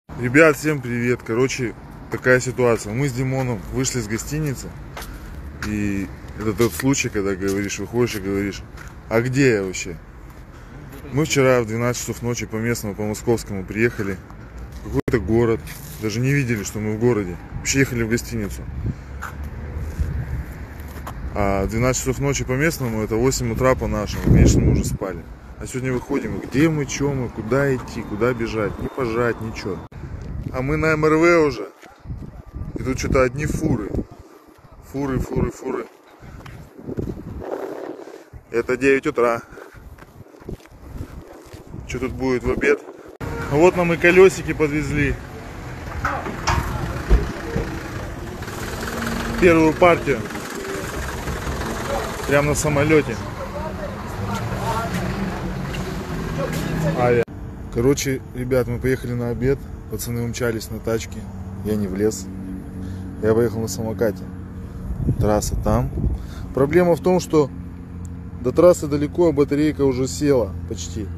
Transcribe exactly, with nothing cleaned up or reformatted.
Ребят, всем привет. Короче, такая ситуация. Мы с Димоном вышли из гостиницы. И это тот случай, когда говоришь, выходишь и говоришь: а где я вообще? Мы вчера в двенадцать часов ночи по местному, по московскому приехали в какой-то город. Даже не видели, что мы в городе. Вообще ехали в гостиницу. А в двенадцать часов ночи по местному это восемь утра по нашему. Конечно, мы уже спали. А сегодня выходим, где мы, что мы, куда идти, куда бежать, не пожать, ничего. А мы на эм эр вэ уже. И тут что-то одни фуры. Фуры, фуры, фуры. Это девять утра. Что тут будет в обед? Ну вот нам и колесики подвезли. Первую партию. Прямо на самолете. Авиа. Короче, ребят, мы поехали на обед. Пацаны умчались на тачке. Я не влез. Я поехал на самокате. Трасса там. Проблема в том, что до трассы далеко, а батарейка уже села почти.